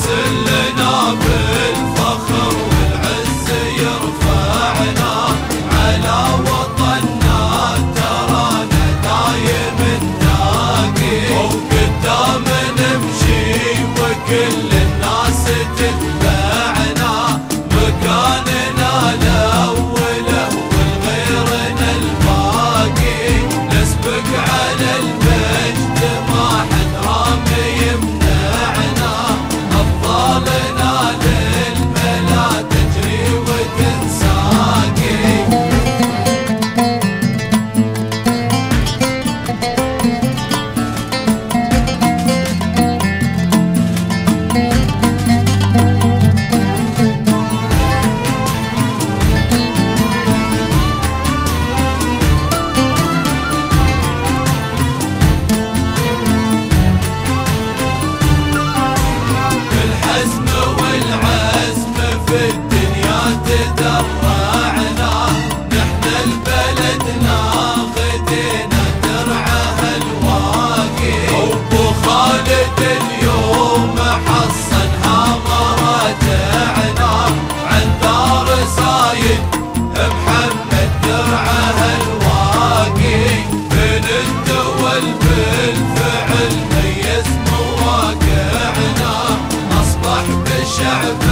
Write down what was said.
لنا بالفخر والعز يرفعنا على وطننا، ترانا دايم نلاقي وقدام نمشي وكل الناس تتبعنا، مكاننا الأول والغيرنا الباقي، نسبق على المجد ما حد رامي يمنعنا، أبطالنا للملا تجري وتنساقي. في الدنيا تدرعنا، نحن البلد ناخدنا درعها الواقي، وابو خالد اليوم حصنها مراتعنا، عن دار سايد محمد درعها الواقي، من الدول بالفعل ميز مواقعنا، اصبح بالشعب